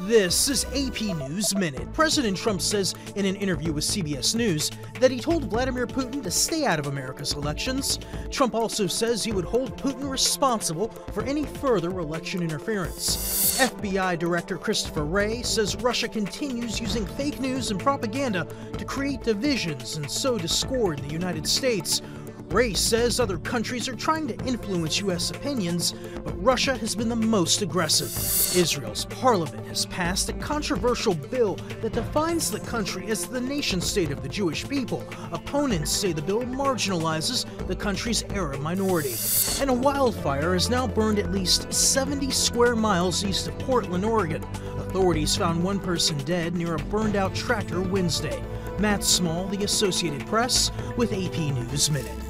This is AP News Minute. President Trump says in an interview with CBS News that he told Vladimir Putin to stay out of America's elections. Trump also says he would hold Putin responsible for any further election interference. FBI Director Christopher Wray says Russia continues using fake news and propaganda to create divisions and sow discord in the United States. Wray says other countries are trying to influence U.S. opinions, but Russia has been the most aggressive. Israel's parliament has passed a controversial bill that defines the country as the nation-state of the Jewish people. Opponents say the bill marginalizes the country's Arab minority. And a wildfire has now burned at least 70 square miles east of Portland, Oregon. Authorities found one person dead near a burned-out tractor Wednesday. Matt Small, The Associated Press, with AP News Minute.